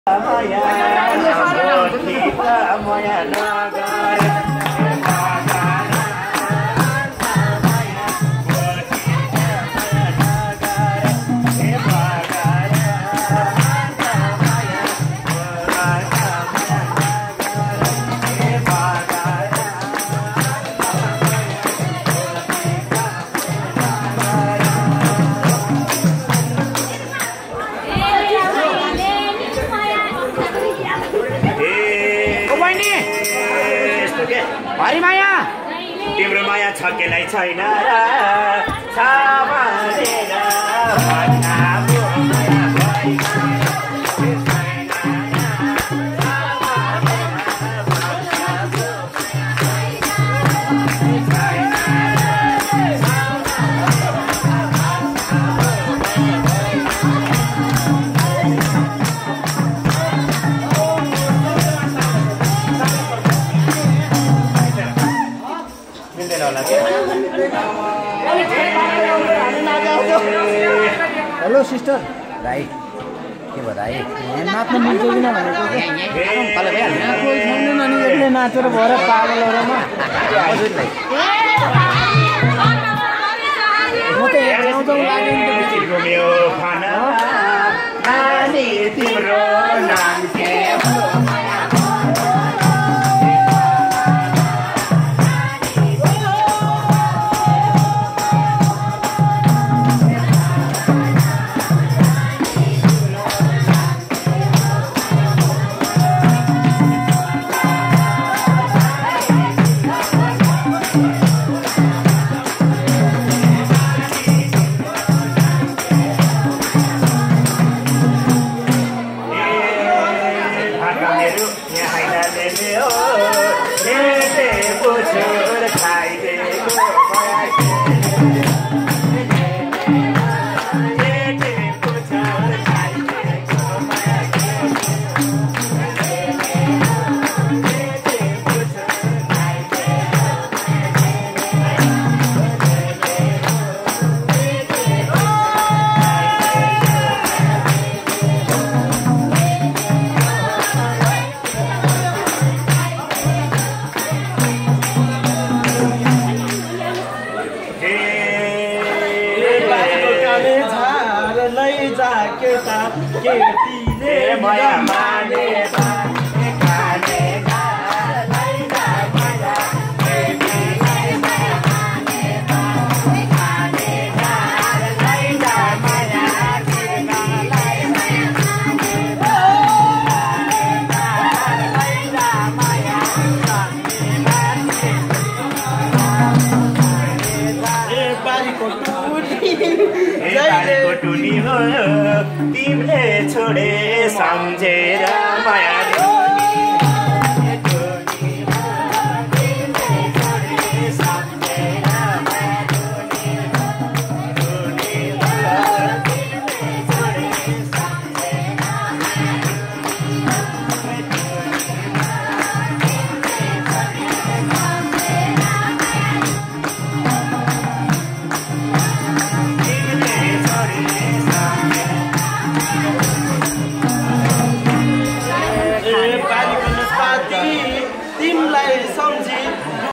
हरिमाया तिम्रो माया छकेलाई छैन hello sister भाइ के भयो भाइ नाच्नु मिल्छ कि भनेको कोही छैन नि एक्लै नाचेर भएर पागलहरुमा हजुर भाइ म त आउँछौ लाग्यो नि त तिम्रो खाना नानी तिम्रो नाम के हो माया माने टुनी हो तिमीले छोडे सम्झेर माया